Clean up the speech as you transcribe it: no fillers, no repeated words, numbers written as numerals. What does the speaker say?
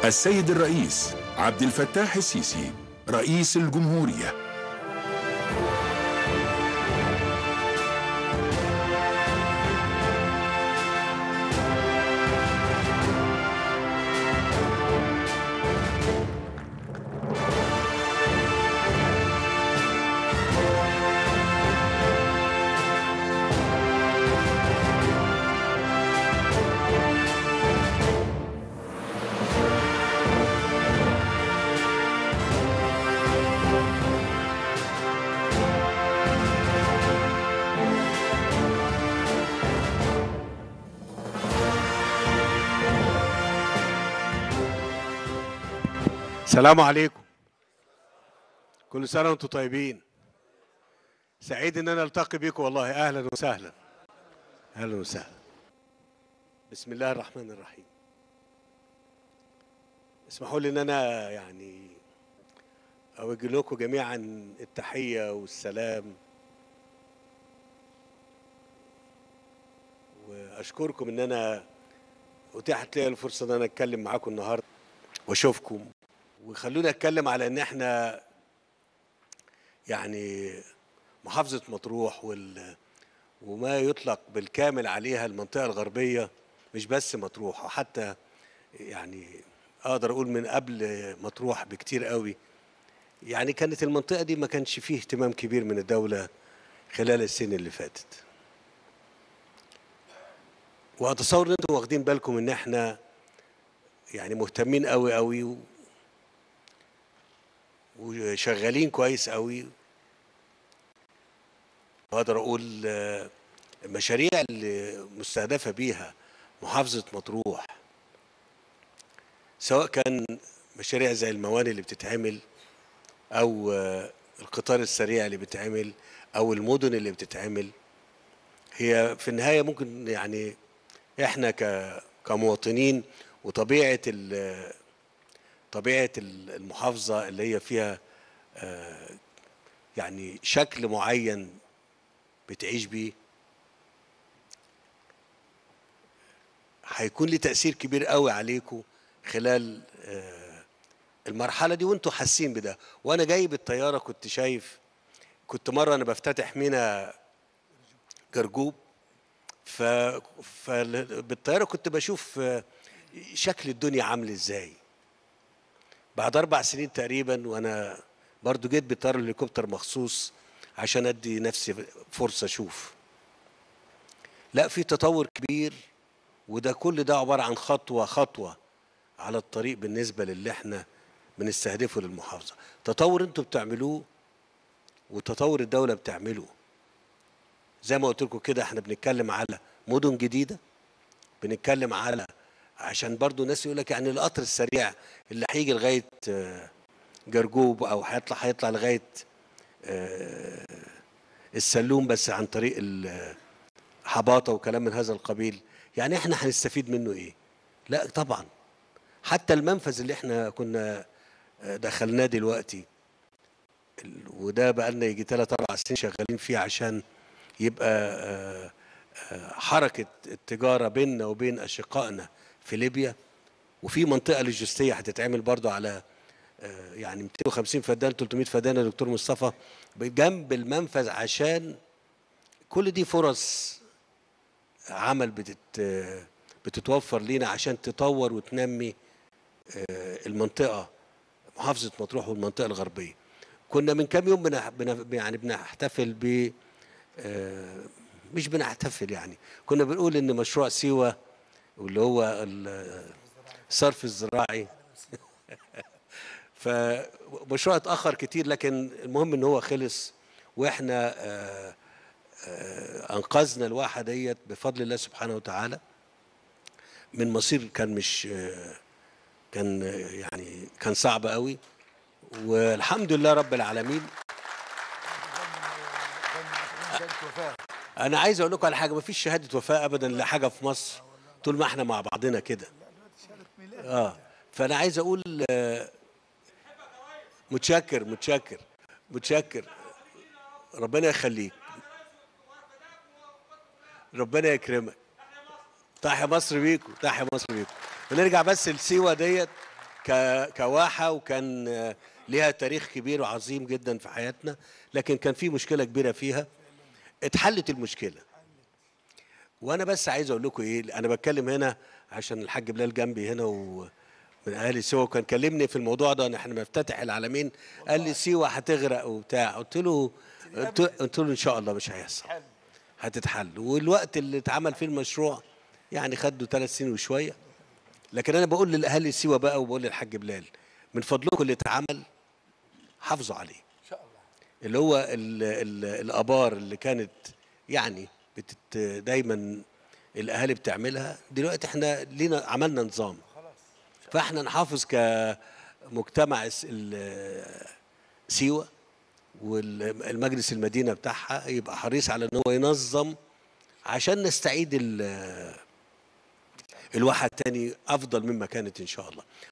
السيد الرئيس عبد الفتاح السيسي رئيس الجمهورية. السلام عليكم. كل سنة وانتم طيبين. سعيد ان انا التقي بيكم والله. اهلا وسهلا. اهلا وسهلا. بسم الله الرحمن الرحيم. اسمحوا لي ان انا يعني اوجه لكم جميعا التحية والسلام، واشكركم ان انا اتاحت لي الفرصة ان انا اتكلم معاكم النهارده واشوفكم. وخلونا اتكلم على ان احنا يعني محافظة مطروح وما يطلق بالكامل عليها المنطقة الغربية، مش بس مطروح، وحتى يعني اقدر اقول من قبل مطروح بكتير قوي. يعني كانت المنطقة دي ما كانش فيه اهتمام كبير من الدولة خلال السنين اللي فاتت. واتصور ان انتم واخدين بالكم ان احنا يعني مهتمين قوي قوي وشغالين كويس قوي. واقدر اقول المشاريع اللي مستهدفه بيها محافظه مطروح، سواء كان مشاريع زي الموانئ اللي بتتعمل، او القطار السريع اللي بيتعمل، او المدن اللي بتتعمل، هي في النهايه ممكن يعني احنا كمواطنين، وطبيعه طبيعه المحافظه اللي هي فيها يعني شكل معين بتعيش بيه، هيكون لي تأثير كبير قوي عليكم خلال المرحلة دي، وانتوا حاسين بده. وانا جاي بالطيارة كنت شايف، كنت مرة انا بفتتح ميناء جرجوب، بالطيارة كنت بشوف شكل الدنيا عامل ازاي بعد 4 سنين تقريبا. وانا برضو جيت بطيارة الهليكوبتر مخصوص عشان ادي نفسي فرصة اشوف. لا، في تطور كبير، وده كل ده عبارة عن خطوة خطوة على الطريق بالنسبة للي احنا بنستهدفه للمحافظة. تطور انتوا بتعملوه وتطور الدولة بتعمله. زي ما قلت لكم كده، احنا بنتكلم على مدن جديدة، بنتكلم على عشان برضو الناس يقول لك يعني القطر السريع اللي هيجي لغاية جرجوب، او هيطلع لغاية السلوم، بس عن طريق الحباطة وكلام من هذا القبيل. يعني احنا هنستفيد منه ايه؟ لا طبعا. حتى المنفذ اللي احنا كنا دخلناه دلوقتي، وده بقى لنا يجي 3 4 سنين شغالين فيه عشان يبقى حركة التجارة بيننا وبين أشقائنا في ليبيا. وفي منطقة لوجستية هتتعمل برضو على يعني 250 فدان 300 فدان يا دكتور مصطفى بجنب المنفذ، عشان كل دي فرص عمل بتتوفر لينا عشان تطور وتنمي المنطقة محافظة مطروح والمنطقة الغربية. كنا من كام يوم يعني بنحتفل ب مش بنحتفل، يعني كنا بنقول ان مشروع سيوة واللي هو الصرف الزراعي فمشروع اتأخر كتير، لكن المهم ان هو خلص، واحنا انقذنا الواحة ديت بفضل الله سبحانه وتعالى من مصير كان مش كان يعني كان صعب قوي، والحمد لله رب العالمين. انا عايز اقول لكم على حاجه، مفيش شهاده وفاه ابدا لحاجه في مصر طول ما احنا مع بعضنا كده. فانا عايز اقول متشكر متشكر متشكر. ربنا يخليك، ربنا يكرمك. تحيا مصر بيكم، تحيا مصر بيكم. ونرجع بس لسيوه ديت. كواحة، وكان ليها تاريخ كبير وعظيم جدا في حياتنا، لكن كان في مشكلة كبيرة فيها. اتحلت المشكلة. وانا بس عايز اقول لكم ايه، انا بتكلم هنا عشان الحاج بلال جنبي هنا ومن اهالي سيوه، وكان كلمني في الموضوع ده ان احنا بنفتتح العلمين، قال لي سيوه هتغرق وبتاع، قلت له ان شاء الله مش هيحصل، هتتحل. والوقت اللي اتعمل فيه المشروع يعني خدوا 3 سنين وشويه. لكن انا بقول للاهالي سيوه بقى، وبقول للحاج بلال، من فضلكم اللي اتعمل حافظوا عليه، ان شاء الله. اللي هو ال الابار اللي كانت يعني دايما الاهالي بتعملها، دلوقتي احنا لينا عملنا نظام، فاحنا نحافظ كمجتمع سيوه، والمجلس المدينه بتاعها يبقى حريص على ان هو ينظم عشان نستعيد الواحه تاني افضل مما كانت ان شاء الله.